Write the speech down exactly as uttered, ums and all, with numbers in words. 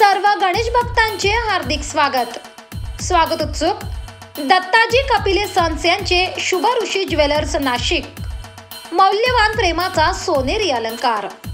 सर्व गणेश भक्तांचे हार्दिक स्वागत। स्वागत उत्सुक दत्ताजी कपिले सन्स यांचे शुभ ऋषी ज्वेलर्स नाशिक। मौल्यवान प्रेमाचा सोनेरी अलंकार।